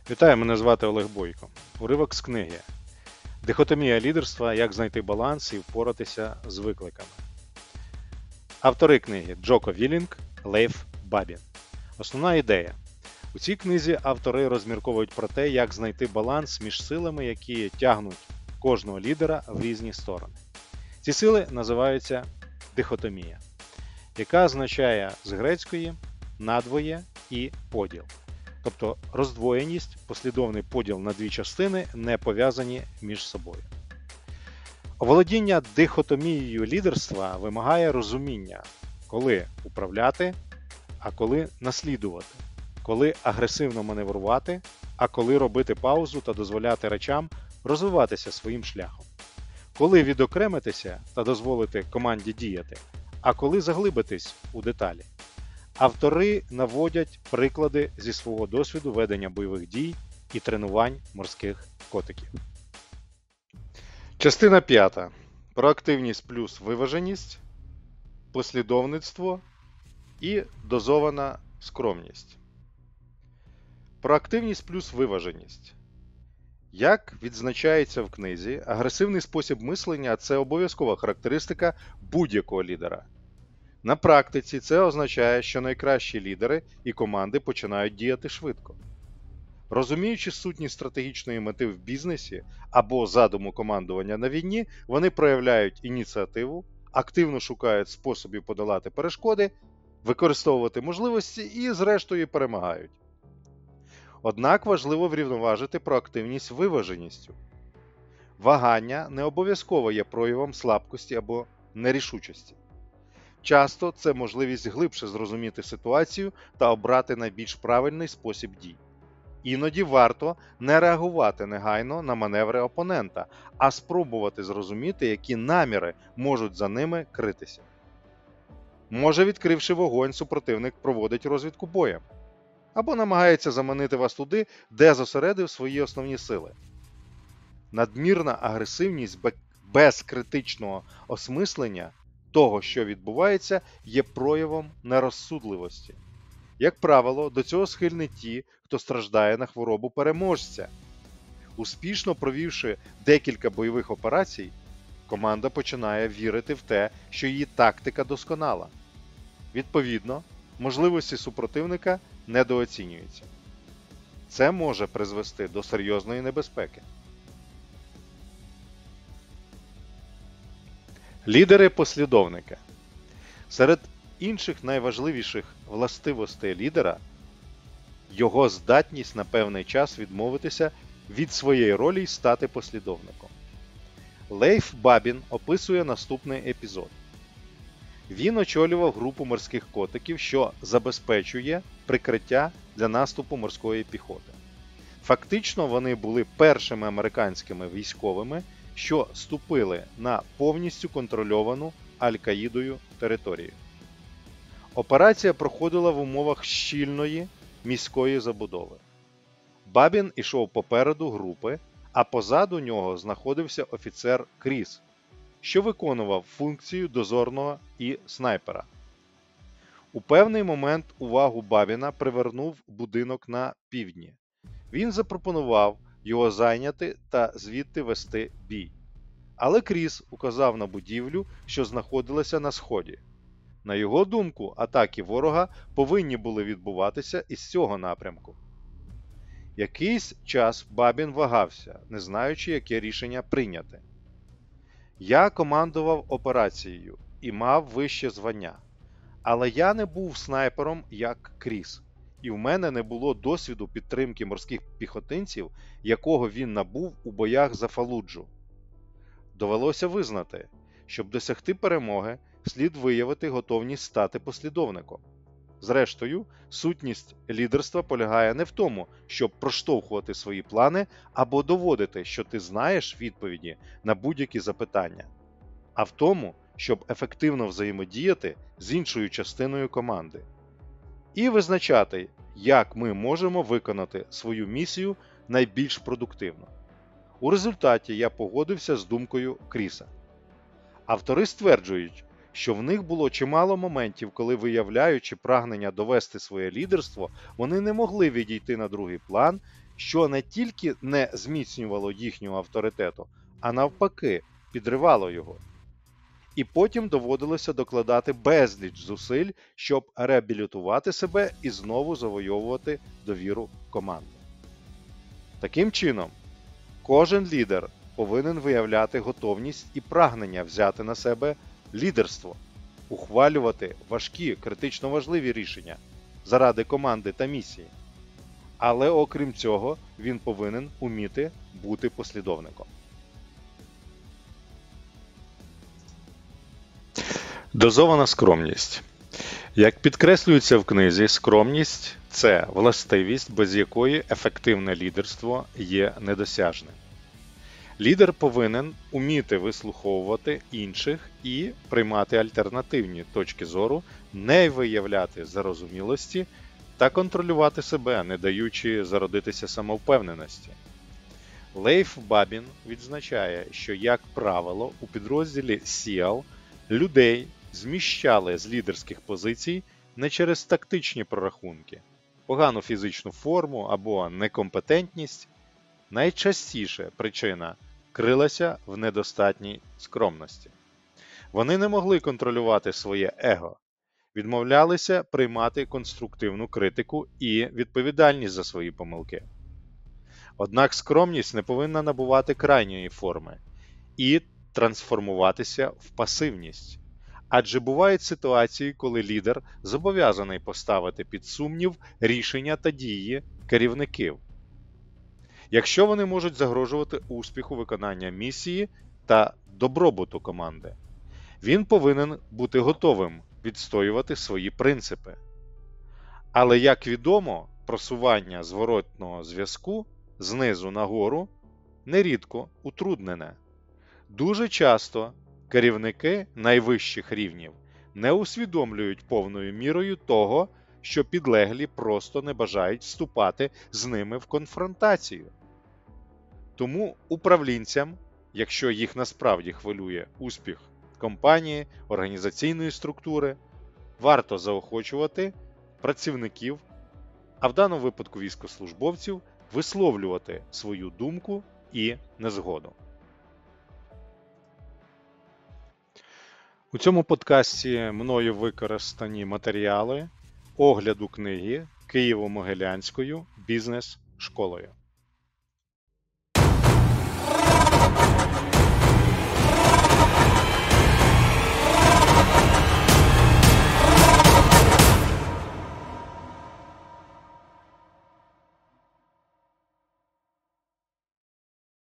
Вітаю, мене звати Олег Бойко. Уривок з книги «Дихотомія лідерства. Як знайти баланс і впоратися з викликами». Автори книги Джоко Вілінг, Лейф Бабін. Основна ідея. У цій книзі автори розмірковують про те, як знайти баланс між силами, які тягнуть кожного лідера в різні сторони. Ці сили називаються дихотомія, яка означає з грецької надвоє і поділ. Тобто роздвоєність, послідовний поділ на дві частини, не пов'язані між собою. Оволодіння дихотомією лідерства вимагає розуміння, коли управляти, а коли наслідувати, коли агресивно маневрувати, а коли робити паузу та дозволяти речам розвиватися своїм шляхом, коли відокремитися та дозволити команді діяти, а коли заглибитись у деталі. Автори наводять приклади зі свого досвіду ведення бойових дій і тренувань морських котиків. Частина 5. Проактивність плюс виваженість, послідовництво і дозована скромність. Проактивність плюс виваженість. Як відзначається в книзі, агресивний спосіб мислення – це обов'язкова характеристика будь-якого лідера. На практиці це означає, що найкращі лідери і команди починають діяти швидко. Розуміючи сутність стратегічної мети в бізнесі або задуму командування на війні, вони проявляють ініціативу, активно шукають способів подолати перешкоди, використовувати можливості і, зрештою, перемагають. Однак важливо врівноважити проактивність виваженістю. Вагання не обов'язково є проявом слабкості або нерішучості. Часто це можливість глибше зрозуміти ситуацію та обрати найбільш правильний спосіб дій. Іноді варто не реагувати негайно на маневри опонента, а спробувати зрозуміти, які наміри можуть за ними критися. Може, відкривши вогонь, супротивник проводить розвідку боєм, або намагається заманити вас туди, де зосередив свої основні сили. Надмірна агресивність без критичного осмислення того, що відбувається, є проявом нерозсудливості. Як правило, до цього схильні ті, хто страждає на хворобу переможця. Успішно провівши декілька бойових операцій, команда починає вірити в те, що її тактика досконала. Відповідно, можливості супротивника недооцінюються. Це може призвести до серйозної небезпеки. Лідери-послідовники. Серед інших найважливіших властивостей лідера – його здатність на певний час відмовитися від своєї ролі й стати послідовником. Лейф Бабін описує наступний епізод. Він очолював групу морських котиків, що забезпечує прикриття для наступу морської піхоти. Фактично, вони були першими американськими військовими, що ступили на повністю контрольовану Аль-Каїдою територію. Операція проходила в умовах щільної міської забудови. Бабін ішов попереду групи, а позаду нього знаходився офіцер Кріс, що виконував функцію дозорного і снайпера. У певний момент увагу Бабіна привернув будинок на півдні. Він запропонував його зайняти та звідти вести бій. Але Кріс указав на будівлю, що знаходилася на сході. На його думку, атаки ворога повинні були відбуватися із цього напрямку. Якийсь час Бабін вагався, не знаючи, яке рішення прийняти. Я командував операцією і мав вище звання. Але я не був снайпером, як Кріс. І в мене не було досвіду підтримки морських піхотинців, якого він набув у боях за Фалуджу. Довелося визнати, щоб досягти перемоги, слід виявити готовність стати послідовником. Зрештою, сутність лідерства полягає не в тому, щоб проштовхувати свої плани або доводити, що ти знаєш відповіді на будь-які запитання, а в тому, щоб ефективно взаємодіяти з іншою частиною команди. І визначати, як ми можемо виконати свою місію найбільш продуктивно. У результаті я погодився з думкою Кріса. Автори стверджують, що в них було чимало моментів, коли, виявляючи прагнення довести своє лідерство, вони не могли відійти на другий план, що не тільки не зміцнювало їхнього авторитету, а навпаки, підривало його. І потім доводилося докладати безліч зусиль, щоб реабілітувати себе і знову завойовувати довіру команди. Таким чином, кожен лідер повинен виявляти готовність і прагнення взяти на себе лідерство, ухвалювати важкі, критично важливі рішення заради команди та місії. Але окрім цього, він повинен уміти бути послідовником. Дозована скромність. Як підкреслюється в книзі, скромність – це властивість, без якої ефективне лідерство є недосяжним. Лідер повинен уміти вислуховувати інших і приймати альтернативні точки зору, не виявляти зарозумілості та контролювати себе, не даючи зародитися самовпевненості. Лейф Бабін відзначає, що, як правило, у підрозділі SEAL людей зміщали з лідерських позицій не через тактичні прорахунки, погану фізичну форму або некомпетентність. Найчастіше причина крилася в недостатній скромності. Вони не могли контролювати своє его, відмовлялися приймати конструктивну критику і відповідальність за свої помилки. Однак скромність не повинна набувати крайньої форми і трансформуватися в пасивність. Адже бувають ситуації, коли лідер зобов'язаний поставити під сумнів рішення та дії керівників, якщо вони можуть загрожувати успіху виконання місії та добробуту команди. Він повинен бути готовим відстоювати свої принципи. Але, як відомо, просування зворотного зв'язку знизу нагору нерідко утруднене. Дуже часто керівники найвищих рівнів не усвідомлюють повною мірою того, що підлеглі просто не бажають вступати з ними в конфронтацію. Тому управлінцям, якщо їх насправді хвилює успіх компанії, організаційної структури, варто заохочувати працівників, а в даному випадку військовослужбовців, висловлювати свою думку і незгоду. У цьому подкасті мною використані матеріали огляду книги Києво-Могилянською бізнес-школою.